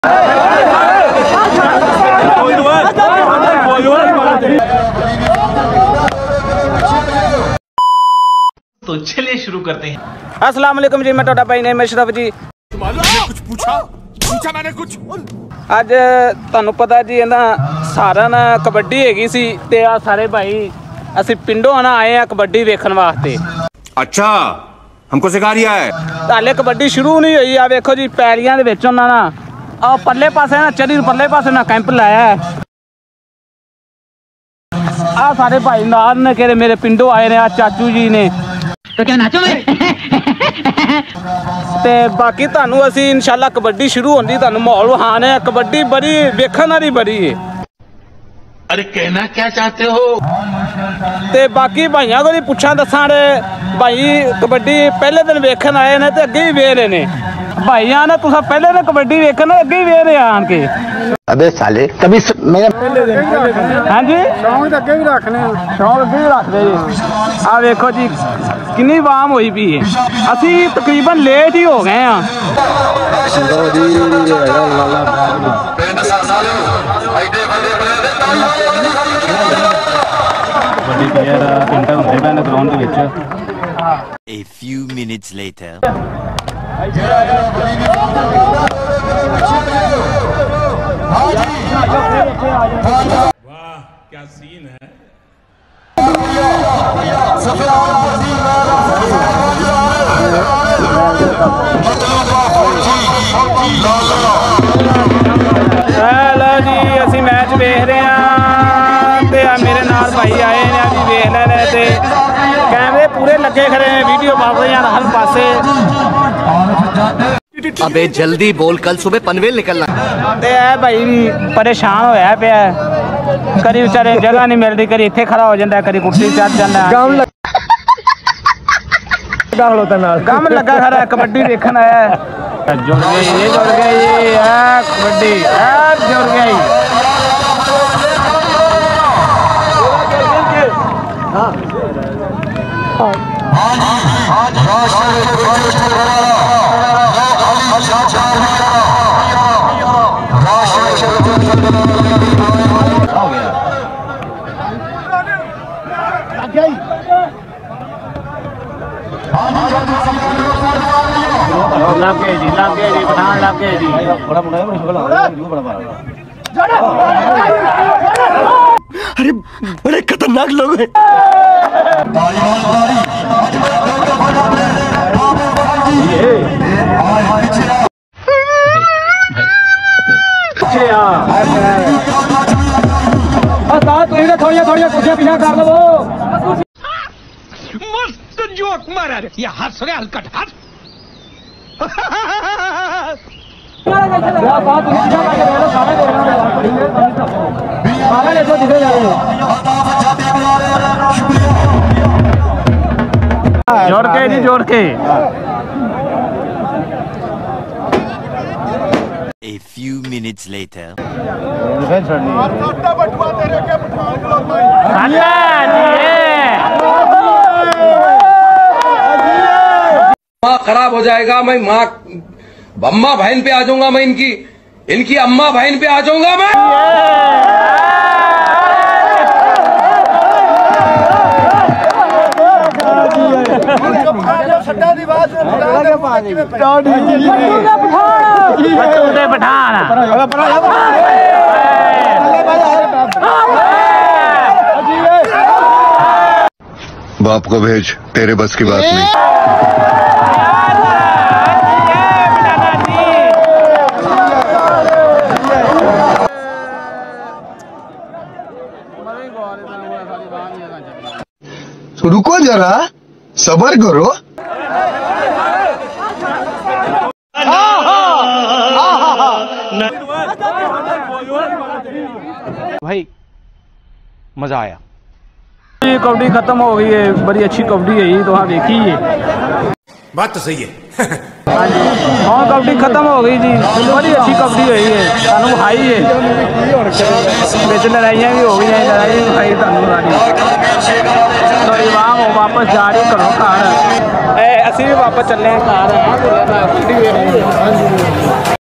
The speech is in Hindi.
तो चलिए शुरू करते हैं। अस्सलाम वालेकुम जी, मैं टोटा भाई ने अशरफ जी। कुछ पूछा मैंने कुछ। ਅੱਜ ਤੁਹਾਨੂੰ ਪਤਾ ਜੀ ਇਹਨਾਂ ਸਾਰਿਆਂ ਨਾਲ ਕਬੱਡੀ ਹੈਗੀ ਸੀ ਤੇ ਆ ਸਾਰੇ ਭਾਈ ਅਸੀਂ ਪਿੰਡੋਂ ਨਾ ਆਏ ਆ ਕਬੱਡੀ ਵੇਖਣ ਵਾਸਤੇ। अच्छा हमको सिखा रिया है। ਹਾਲੇ ਕਬੱਡੀ ਸ਼ੁਰੂ ਨਹੀਂ ਹੋਈ ਆ। ਵੇਖੋ ਜੀ ਪੈਲੀਆਂ ਦੇ ਵਿੱਚ ਉਹਨਾਂ ਨਾ ਆ ਪੱਲੇ ਪਾਸੇ ਨਾ ਚੜੀ ਪੱਲੇ ਪਾਸੇ ਨਾ ਕੈਂਪ ਲਾਇਆ ਹੈ। ਆ ਸਾਰੇ ਭਾਈ ਨਾਲ ਨੇ ਕਿਹੜੇ ਮੇਰੇ ਪਿੰਡੋਂ ਆਏ ਨੇ। ਆ ਚਾਚੂ ਜੀ ਨੇ तो क्या नाचो मैं ਤੇ ਬਾਕੀ ਤੁਹਾਨੂੰ ਅਸੀਂ ਇਨਸ਼ਾਅੱਲਾ ਕਬੱਡੀ ਸ਼ੁਰੂ ਹੁੰਦੀ ਤੁਹਾਨੂੰ ਮਾਹੌਲ ਵਹਾਣੇ ਆ। ਕਬੱਡੀ ਬੜੀ ਵੇਖਣ ਵਾਲੀ ਬੜੀ ਹੈ। अरे कहना क्या चाहते हो? ਤੇ ਬਾਕੀ ਭਾਈਆਂ ਕੋਲ ਪੁੱਛਾਂ ਦੱਸਾਂ ਰੇ ਭਾਈ ਕਬੱਡੀ ਪਹਿਲੇ ਦਿਨ ਵੇਖਣ ਆਏ ਨੇ ਤੇ ਅੱਗੇ ਹੀ ਵੇਖ ਰਹੇ ਨੇ। ਭਾਈਆਂ ਨੇ ਤੁਸੀਂ ਪਹਿਲੇ ਦਿਨ ਕਬੱਡੀ ਵੇਖਣ ਅੱਗੇ ਹੀ ਵੇਖ ਰਹੇ ਆਣ ਕੇ। अबे साले कभी मेरा हाँ जी शौक अगे भी रखने शौक अगे भी रखते जी। आ देखो जी कितनी वाम हुई पी है। असी तकरीबन लेट ही हो गए हैं। A few minutes later. वाह क्या सीन है। जी असी मैच वेख रहे हैं ते मेरे नाल भाई आए ने अभी वेख ले रहे थे। कैमरे पूरे लगे खड़े हैं, वीडियो बन रही हैं हर पासे। अबे जल्दी बोल, कल सुबह पनवेल निकलना। ते भाई भी परेशान होया पे करी बेचारे जगह नहीं मिलती, करी इत्थे खड़ा हो जाता, करी कुर्सी चढ़ जाता। गम लगा खड़ा कबड्डी देखन आया। जुड़ गई ये जुड़ गई कबड्डी जुड़ गई। लगे जी पठान लगे जी। अरे बड़े खतरनाक लोग हैं। थोड़ी कुछ पीछा कर लो। मस्त जोक मारा रे। ये हंस रहे हलकट हंस। जोड़ के जी जोड़ के। A few minutes later. माँ खराब हो जाएगा। मैं माँ अम्मा बहन पे आ जाऊंगा। मैं इनकी अम्मा बहन पे आ जाऊंगा मैं। बाप को भेज, तेरे बस की बात नहीं। रुको जरा सबर करो। भाई मजा आया। कबड्डी खत्म हो गई है, बड़ी अच्छी कबड्डी है तो हाँ देखी है। बात तो सही है। हाँ कबड्डी खत्म हो गई जी, बड़ी अच्छी कबड्डी हुई है। सानू हाई है बिच लड़ाइयाँ भी हो गई हैं, लड़ाई भी खाई थोड़ी वाह वापस जा रही घरों घर। असी भी वापस चले घर।